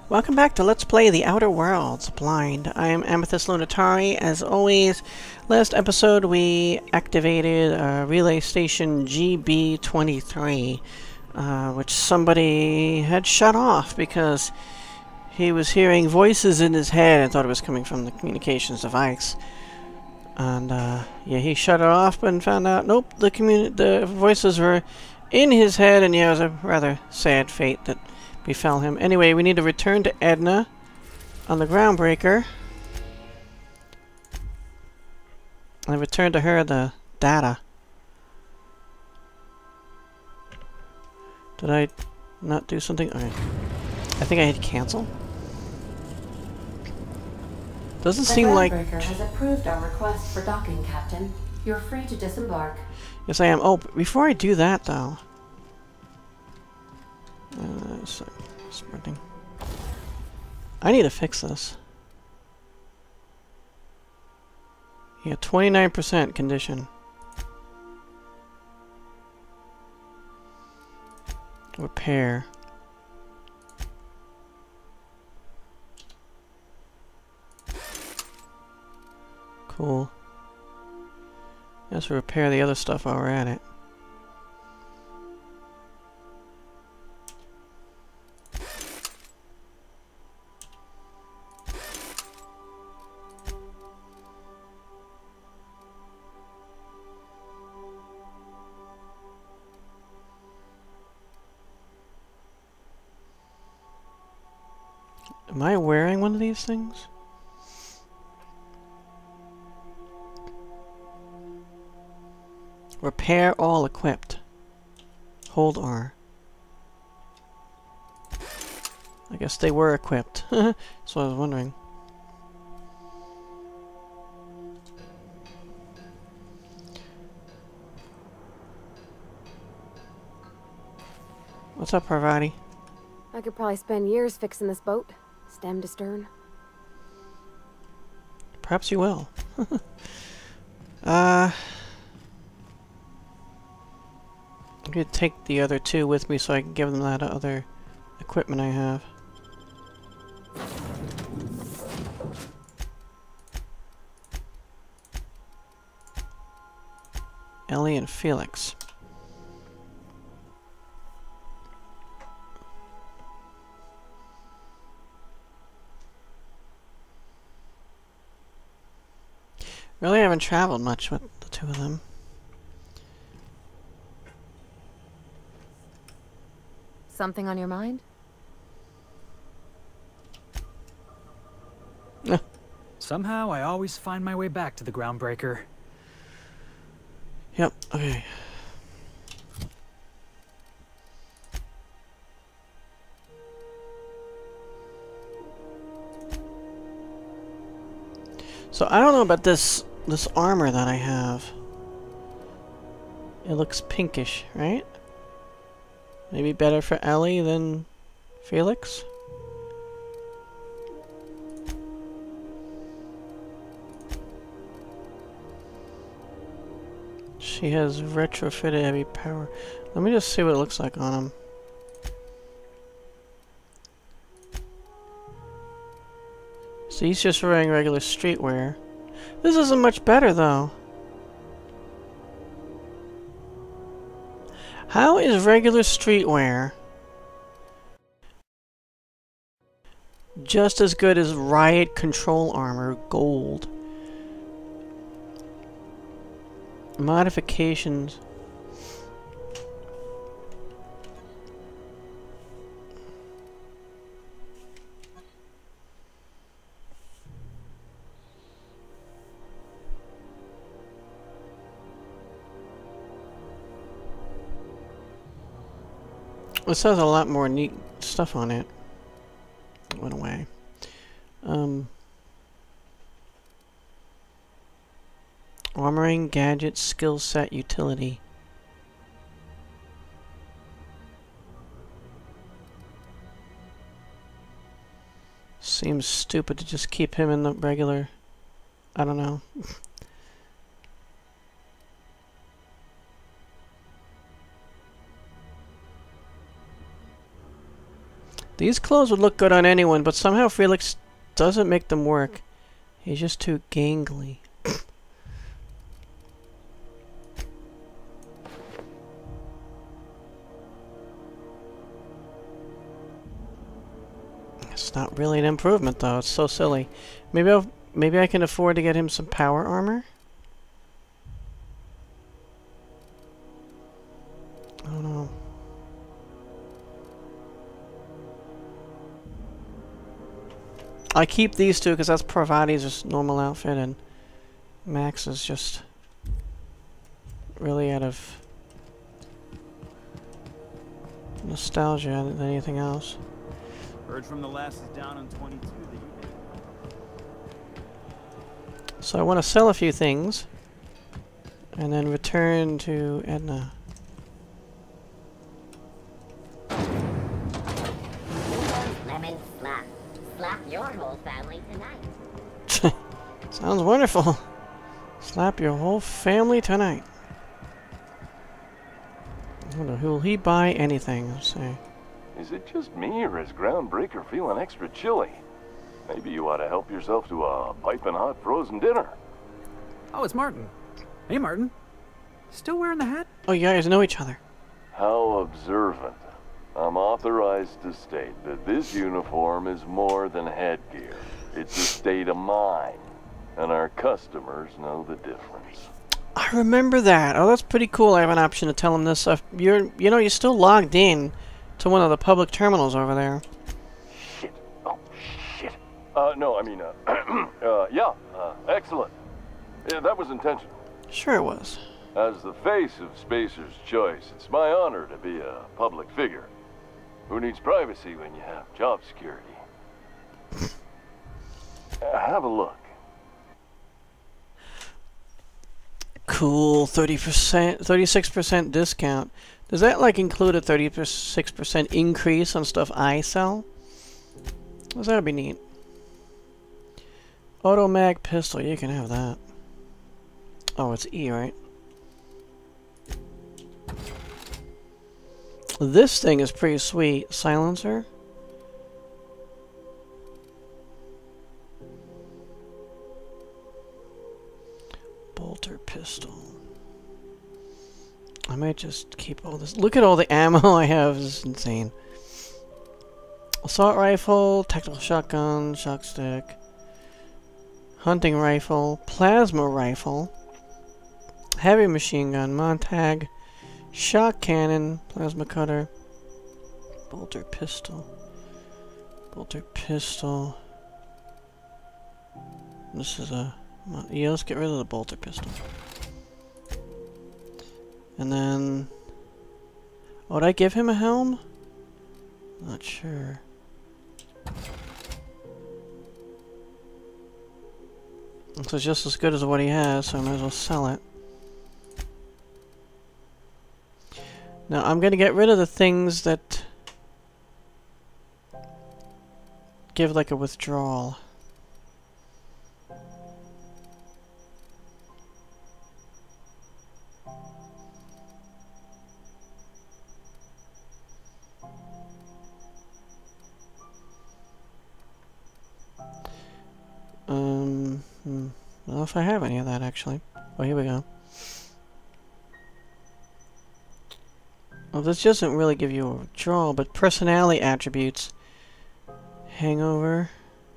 Welcome back to Let's Play The Outer Worlds Blind. I am Amethyst Lunatari. As always, last episode we activated Relay Station GB23, which somebody had shut off because he was hearing voices in his head and thought it was coming from the communications device. And yeah, he shut it off and found out, nope, the voices were in his head, and yeah, it was a rather sad fate that befell him. Anyway, we need to return to Edna on the Groundbreaker. I returned to her the data. Did I not do something? Okay. I think I hit cancel. Doesn't seem like... The Groundbreaker has approved our request for docking, Captain. You're free to disembark. Yes, I am. Oh, before I do that, though... sprinting. I need to fix this. Yeah, 29% condition. Repair. Cool. Let's repair the other stuff while we're at it. Am I wearing one of these things? Repair all equipped. Hold R. I guess they were equipped. That's what I was wondering. What's up, Parvati? I could probably spend years fixing this boat, stem to stern. Perhaps you will. I'm gonna take the other two with me so I can give them that other equipment I have. Ellie and Felix. Really haven't traveled much with the two of them. Something on your mind? Somehow, I always find my way back to the Groundbreaker. Yep, okay. So I don't know about this armor that I have. It looks pinkish, right? Maybe better for Ellie than Felix? She has retrofitted heavy power. Let me just see what it looks like on him. So he's just wearing regular streetwear. This isn't much better, though. How is regular streetwear just as good as riot control armor gold? Modifications. This has a lot more neat stuff on it. It went away. Armoring, gadgets, skill set, utility. Seems stupid to just keep him in the regular... I don't know. These clothes would look good on anyone, but somehow Felix doesn't make them work. He's just too gangly. It's not really an improvement, though. It's so silly. Maybe I can afford to get him some power armor? I don't know. I keep these two because that's Parvati's just normal outfit, and Max is just really out of nostalgia than anything else. Heard from the last is down on 22 that you made. So I want to sell a few things and then return to Edna. Lemon slap. Slap your whole family tonight. Sounds wonderful. Slap your whole family tonight. I wonder, will he buy anything? Let's see. Is it just me, or is Groundbreaker feeling extra chilly? Maybe you ought to help yourself to a piping hot frozen dinner. Oh, it's Martin. Hey, Martin. Still wearing the hat? Oh, you guys know each other. How observant. I'm authorized to state that this uniform is more than headgear. It's a state of mind, and our customers know the difference. I remember that. Oh, that's pretty cool. I have an option to tell him this stuff. You're still logged in to one of the public terminals over there. Shit. Oh, shit. No, I mean, yeah, excellent. Yeah, that was intentional. Sure it was. As the face of Spacer's Choice, it's my honor to be a public figure. Who needs privacy when you have job security? Have a look. Cool. 30%, 36% discount. Does that, like, include a 36% increase on stuff I sell? Well, that would be neat. Automag pistol. You can have that. Oh, it's E, right? This thing is pretty sweet. Silencer. Bolter pistol. I might just keep all this. Look at all the ammo I have. This is insane. Assault rifle, tactical shotgun, shock stick, hunting rifle, plasma rifle, heavy machine gun, Montag, shock cannon, plasma cutter, bolter pistol, bolter pistol. This is a... yeah, let's get rid of the bolter pistol. And then... would I give him a helm? Not sure. This is just as good as what he has, so I might as well sell it. Now, I'm going to get rid of the things that give like a withdrawal. I don't know if I have any of that, actually. Oh, here we go. Well, this doesn't really give you a withdrawal, but personality attributes. Hangover.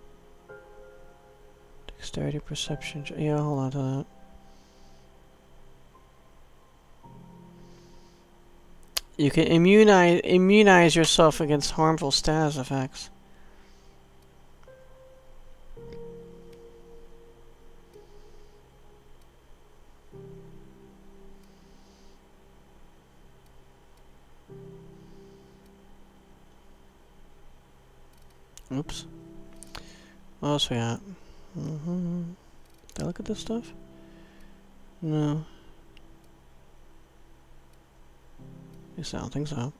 Dexterity, perception. Yeah, hold on to that. You can immunize yourself against harmful status effects. Oops. What else we got? Did I look at this stuff? No. At least I don't think so.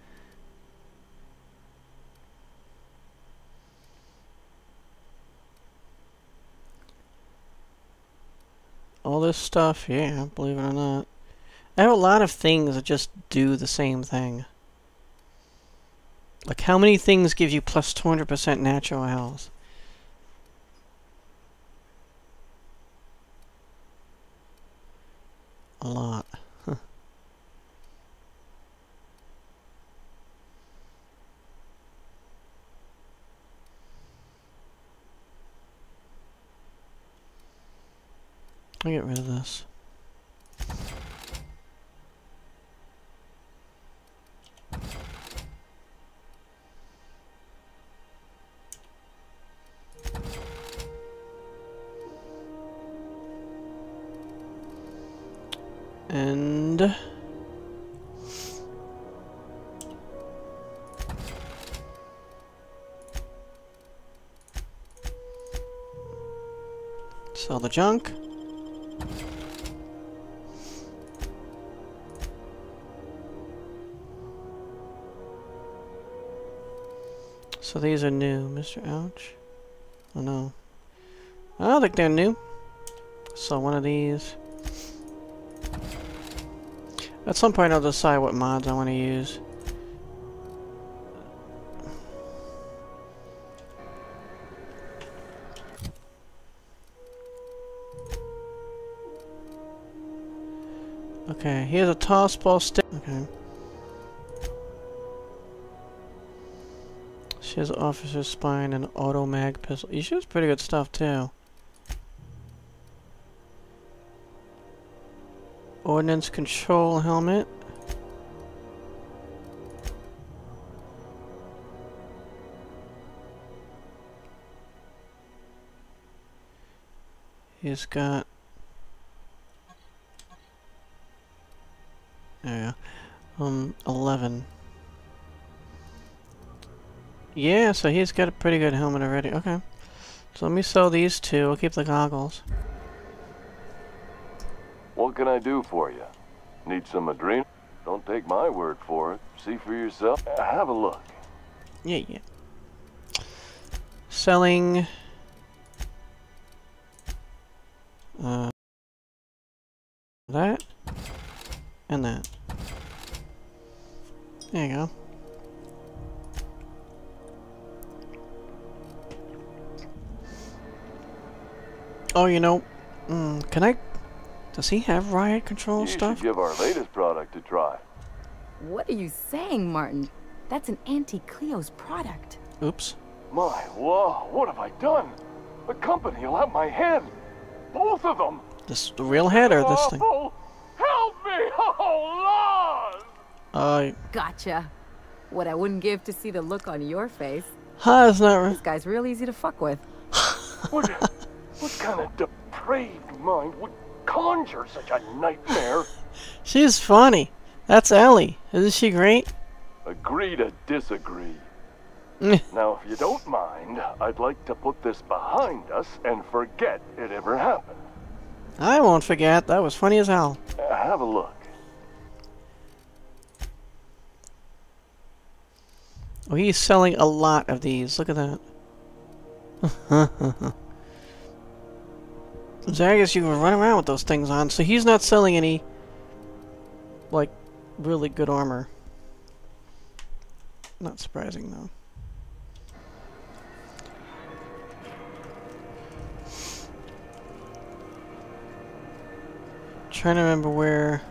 All this stuff, yeah, believe it or not. I have a lot of things that just do the same thing. Like, how many things give you plus 200% natural health? A lot. Huh. I'll get rid of this. And sell the junk. So these are new, Mr. Ouch. Oh no. I don't think they're new. So one of these. At some point I'll decide what mods I want to use. Okay, here's a toss ball stick. Okay. She has officer's spine and auto mag pistol. She has pretty good stuff too. Ordnance control helmet. He's got... There we go. 11. Yeah, so he's got a pretty good helmet already. Okay. So let me sell these two. We'll keep the goggles. What can I do for you? Need some adrenaline? Don't take my word for it. See for yourself. Have a look. Yeah, yeah. Selling... that. And that. There you go. Oh, you know, can I... Does he have riot control stuff? You should give our latest product a try. What are you saying, Martin? That's an Auntie Cleo's product. Oops. My, whoa, what have I done? The company will have my head. Both of them. This the real head or this thing? Oh, help me! Oh, Lord! Gotcha. What I wouldn't give to see the look on your face. That's not right. This guy's real easy to fuck with. What kind of depraved mind would conjure such a nightmare? She's funny. That's Ellie. Isn't she great? Agree to disagree. Now, if you don't mind, I'd like to put this behind us and forget it ever happened. I won't forget. That was funny as hell. Have a look. Oh, he's selling a lot of these. Look at that. So I guess you can run around with those things on. So he's not selling any, like, really good armor. Not surprising, though. Trying to remember where...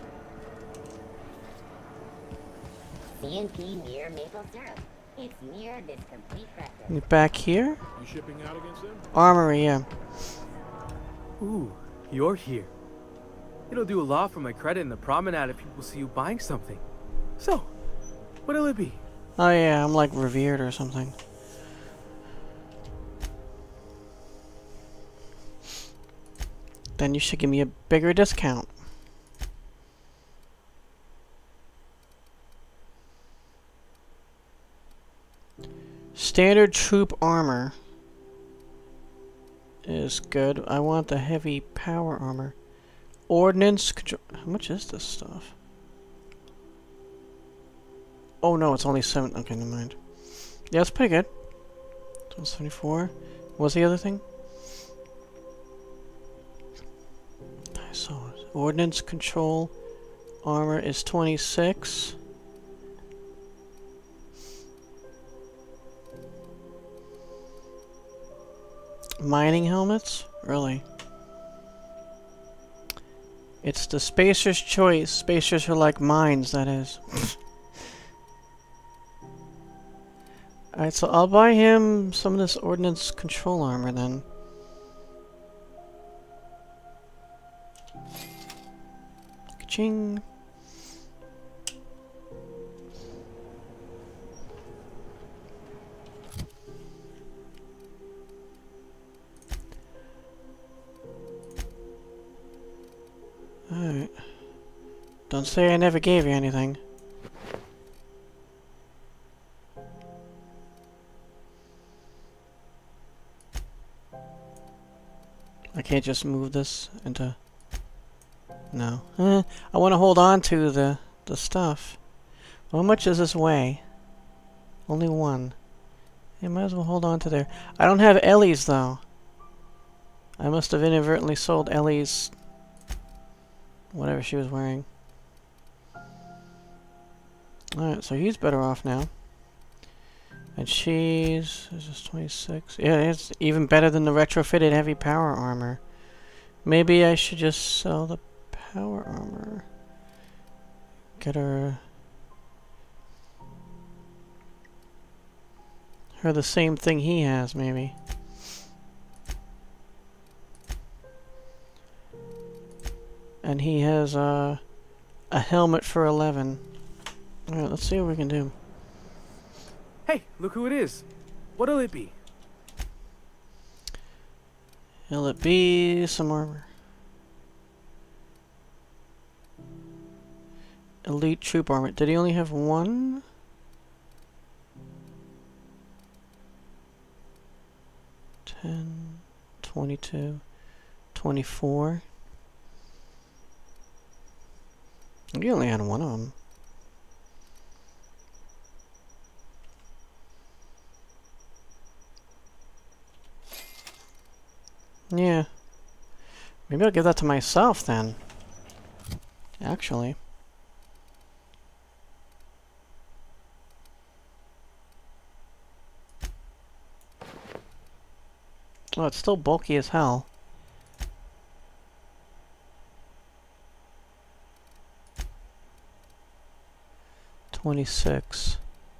CNP near maple syrup. It's near this complete breakfast. Back here? You shipping out again soon? Armory, yeah. Ooh, you're here. It'll do a lot for my credit in the promenade if people see you buying something. So, what'll it be? Oh yeah, I'm like revered or something. Then you should give me a bigger discount. Standard troop armor is good. I want the heavy power armor. Ordnance control. How much is this stuff? Oh no, it's only 7. Okay, never mind. Yeah, it's pretty good. 1274. What's the other thing? So, ordnance control armor is 26. Mining helmets? Really? It's the spacer's choice. Spacers are like mines, that is. Alright, so I'll buy him some of this ordnance control armor then. Ka-ching. Alright. Don't say I never gave you anything. I can't just move this into... No. I want to hold on to the stuff. How much does this weigh? Only one. I might as well hold on to there. I don't have Ellie's, though. I must have inadvertently sold Ellie's... whatever she was wearing. Alright, so he's better off now. And she's... This is 26. Yeah, it's even better than the retrofitted heavy power armor. Maybe I should just sell the power armor. Get her the same thing he has, maybe. And he has a helmet for 11. Alright, let's see what we can do. Hey, look who it is. What'll it be? Will it be some armor? Elite troop armor. Did he only have one? $10, $22, $24. He only had one of them. Yeah. Maybe I'll give that to myself then. Actually. Oh, it's still bulky as hell. $26.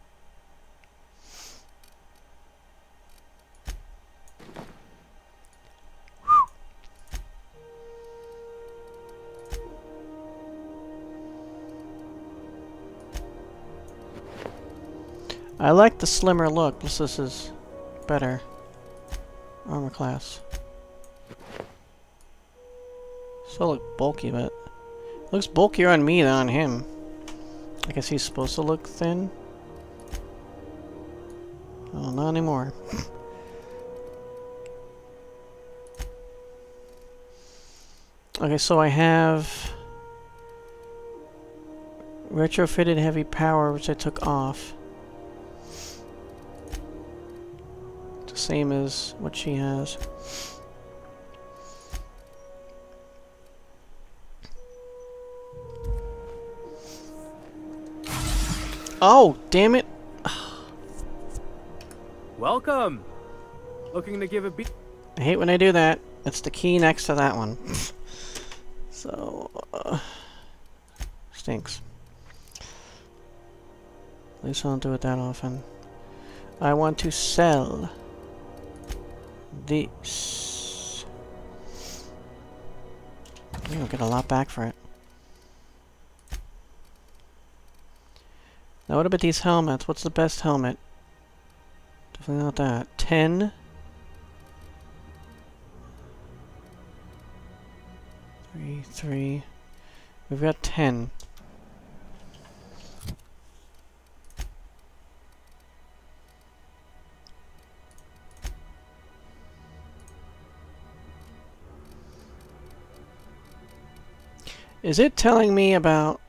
I like the slimmer look, plus this is better. Armor class. Still look bulky, but looks bulkier on me than on him. I guess he's supposed to look thin. Oh, not anymore. Okay, so I have retrofitted heavy power, which I took off. Same as what she has. Oh, damn it. Welcome. Looking to give a beat. I hate when I do that. It's the key next to that one. So, stinks. At least I don't do it that often. I want to sell this. You'll get a lot back for it. Now what about these helmets? What's the best helmet? Definitely not that. 10. 3. We've got 10. Is it telling me about...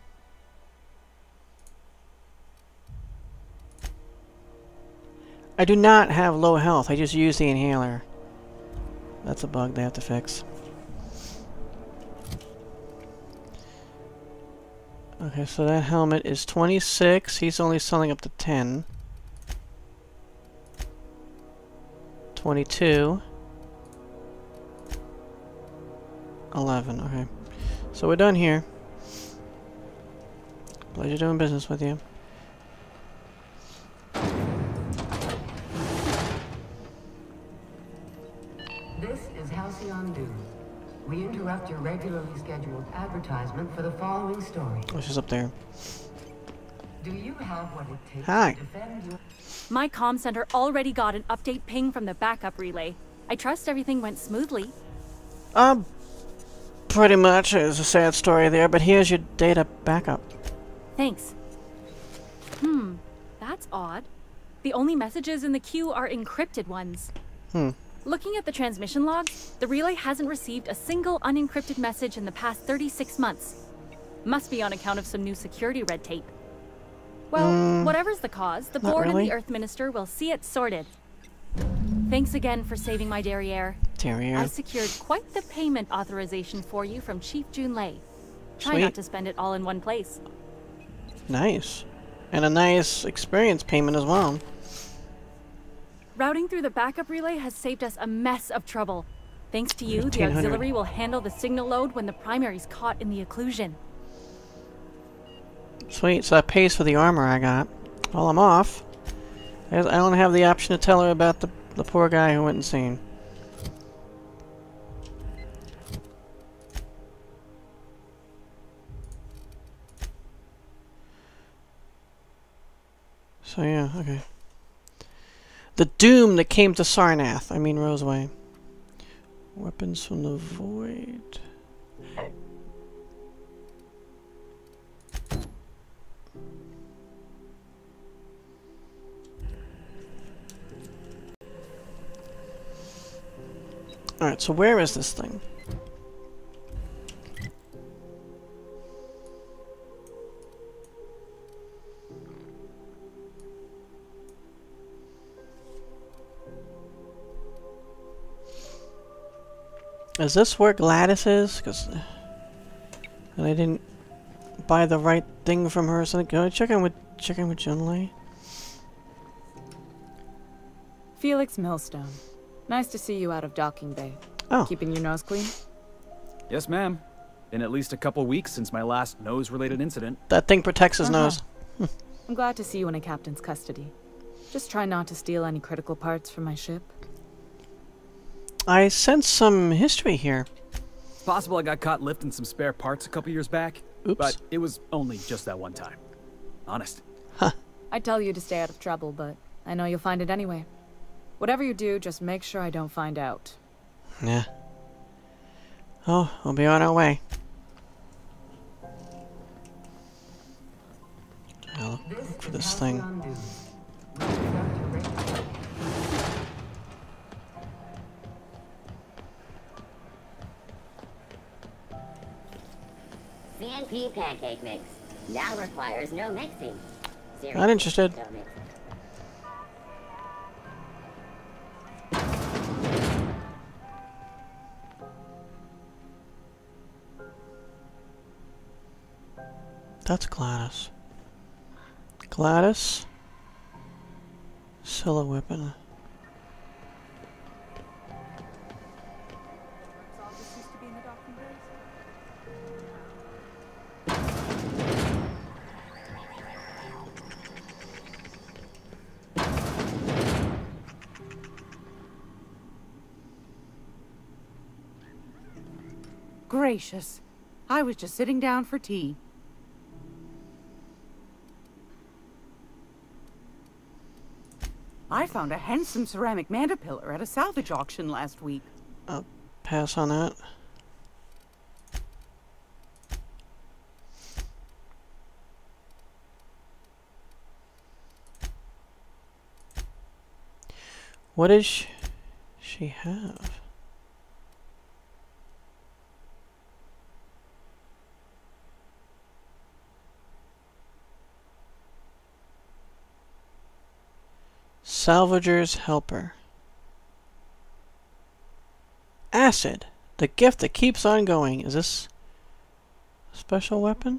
I do not have low health. I just use the inhaler. That's a bug they have to fix. Okay, so that helmet is 26. He's only selling up to 10. 22. 11. Okay. So we're done here. Pleasure doing business with you. This is Halcyon News. We interrupt your regularly scheduled advertisement for the following story. Oh, she's up there. Do you have what it takes Hi. to defend your... My comm center already got an update ping from the backup relay. I trust everything went smoothly. Pretty much. It's a sad story there, but here's your data backup. Thanks. That's odd. The only messages in the queue are encrypted ones. Looking at the transmission logs, the relay hasn't received a single unencrypted message in the past 36 months. Must be on account of some new security red tape. Well, whatever's the cause, the board and the Earth Minister will see it sorted. Thanks again for saving my derriere. I secured quite the payment authorization for you from Chief Junlei. Try not to spend it all in one place. Nice. And a nice experience payment as well. Routing through the backup relay has saved us a mess of trouble. Thanks to you, the auxiliary will handle the signal load when the primary's caught in the occlusion. Sweet, so that pays for the armor I got. While I'm off, I don't have the option to tell her about the poor guy who went insane. So yeah, okay. The doom that came to Sarnath, I mean Roseway. Weapons from the void. Alright, so where is this thing? Is this where Gladys is? Because I didn't buy the right thing from her. So go check in with Junlei. Felix Millstone. Nice to see you out of docking bay. Oh. Keeping your nose clean? Yes, ma'am. Been at least a couple weeks since my last nose-related incident. That thing protects his nose. I'm glad to see you in a captain's custody. Just try not to steal any critical parts from my ship. I sense some history here. It's possible I got caught lifting some spare parts a couple years back. Oops. But it was only just that one time. Honest. Huh. I'd tell you to stay out of trouble, but I know you'll find it anyway. Whatever you do, just make sure I don't find out. Yeah. Oh, we'll be on our way. I'll look for this thing. CNP pancake mix. Now requires no mixing. Seriously, Not interested. no mixing. That's Gladys. Gladys. Scylla weapon. Gracious. I was just sitting down for tea. I found a handsome ceramic mandapillar at a salvage auction last week. I'll pass on that. What does she have? Salvager's Helper. Acid, the gift that keeps on going. Is this a special weapon?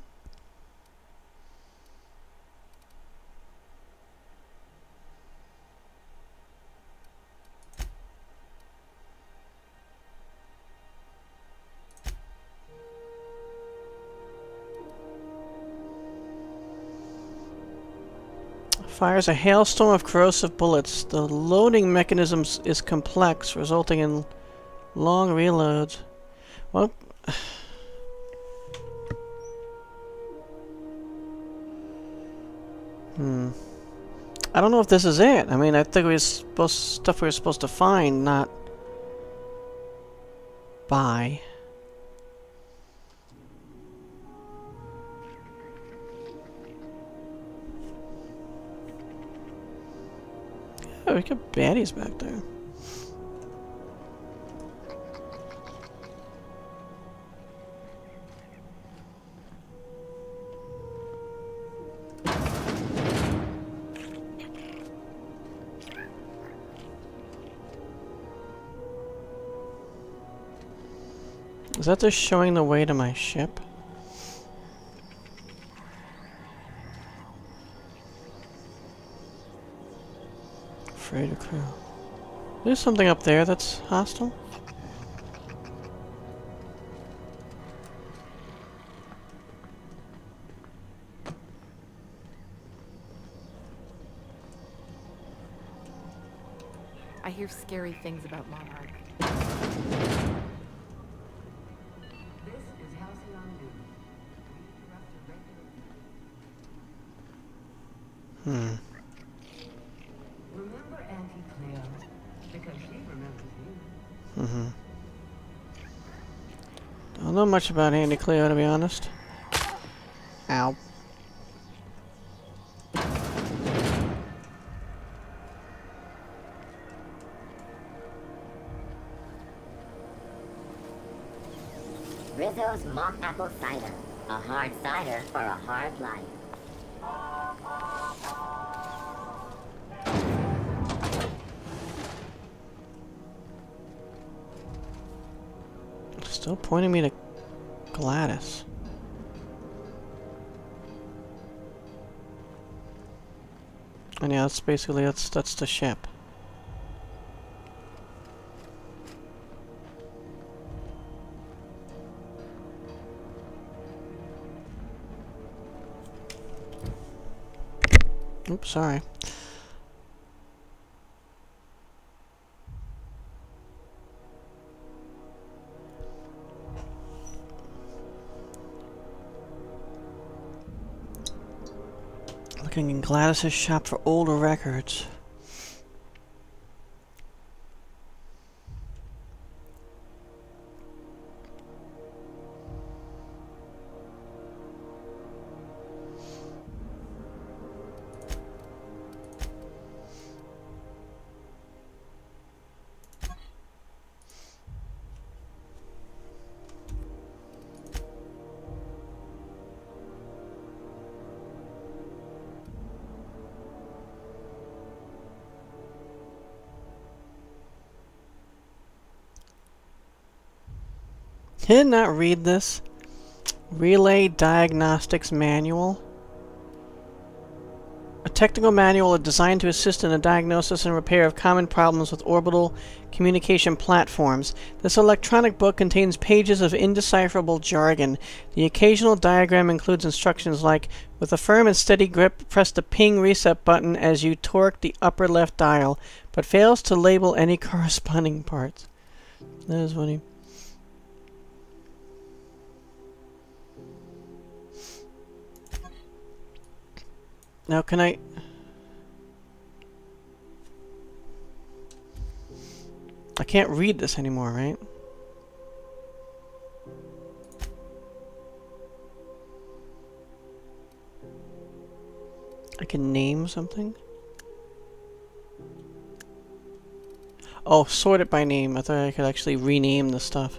Fires a hailstorm of corrosive bullets. The loading mechanism is complex, resulting in long reloads. Well, I don't know if this is it. I mean, I think stuff we were supposed to find, not buy. Oh, we got baddies back there. Is that just showing the way to my ship? Freighter crew. There's something up there that's hostile. I hear scary things about Monarch. This is Halcyon News. We interrupt your regular... Remember Auntie Cleo? Because she remembers you. Don't know much about Auntie Cleo, to be honest. Ow. Rizzo's mock apple cider. A hard cider for a hard life. Still pointing me to Gladys. And yeah, that's basically that's the ship. Oops, sorry. Looking in Gladys's shop for older records. Did not read this. Relay Diagnostics Manual. A technical manual designed to assist in the diagnosis and repair of common problems with orbital communication platforms. This electronic book contains pages of indecipherable jargon. The occasional diagram includes instructions like, with a firm and steady grip, press the ping reset button as you torque the upper left dial, but fails to label any corresponding parts. That is funny. Now can I can't read this anymore, right? I can name something? Oh, sort it by name. I thought I could actually rename the stuff.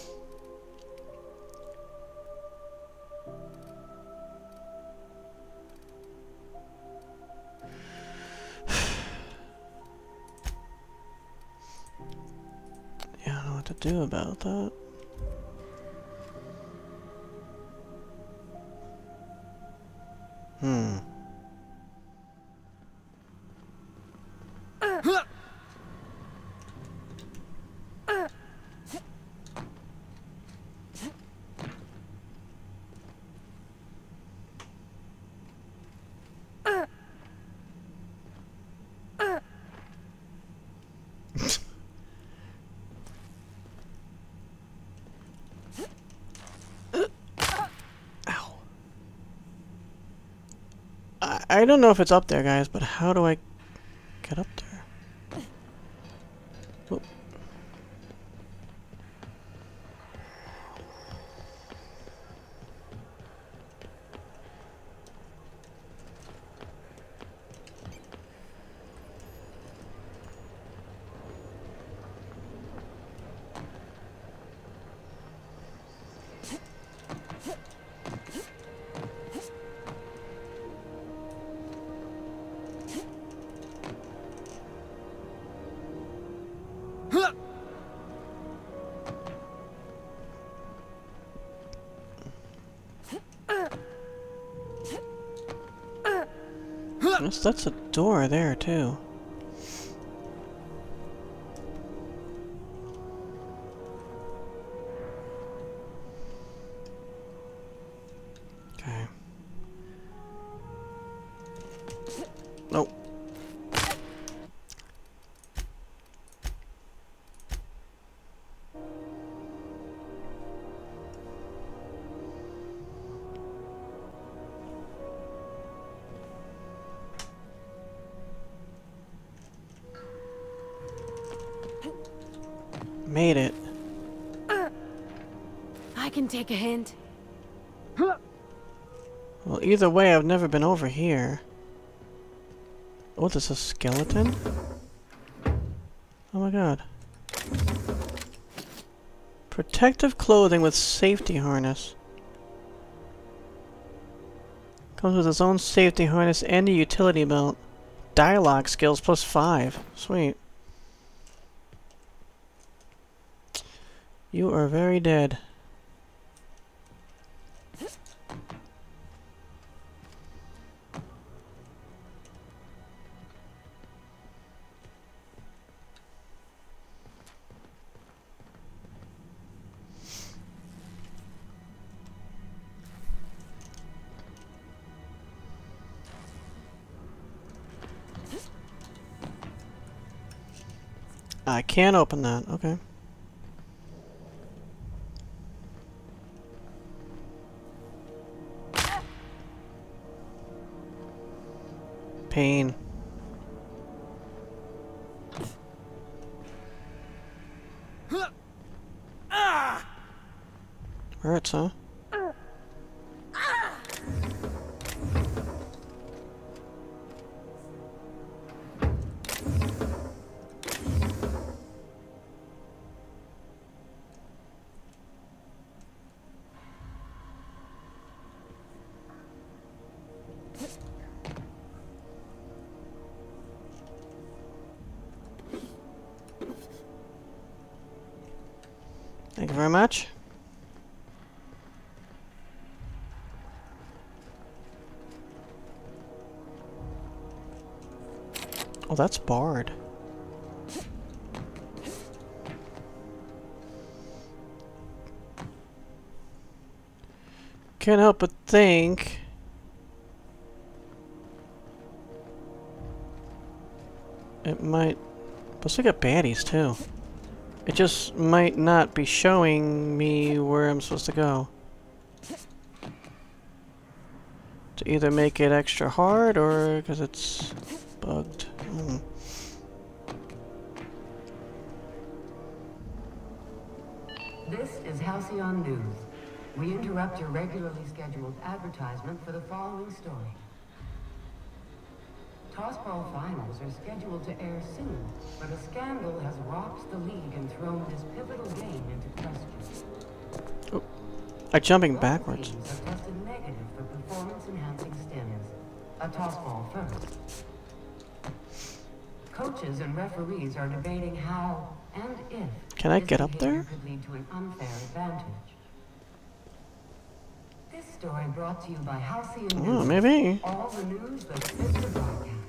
To do about that. I don't know if it's up there, guys, but how do I get up there? Whoop. That's a door there, too. Okay. Nope. Made it. I can take a hint. Well, either way, I've never been over here. What is this, a skeleton? Oh my god. Protective clothing with safety harness. Comes with its own safety harness and a utility belt. Dialogue skills plus 5. Sweet. You are very dead. I can't open that. Okay. Pain. Hurts, huh? Thank you very much. Oh, that's barred. Can't help but think it might. Let's look at baddies too. It just might not be showing me where I'm supposed to go. To either make it extra hard or because it's bugged. This is Halcyon News. We interrupt your regularly scheduled advertisement for the following story. Tossball finals are scheduled to air soon, but a scandal has rocked the league and thrown this pivotal game into question. Oh, I'm jumping backwards. Teams have tested negative for performance-enhancing stims. A tossball first. Coaches and referees are debating how and if can I get up there? Could lead to an unfair advantage. This story brought to you by Halcyon News. Oh, maybe. All the news that's fit to broadcast.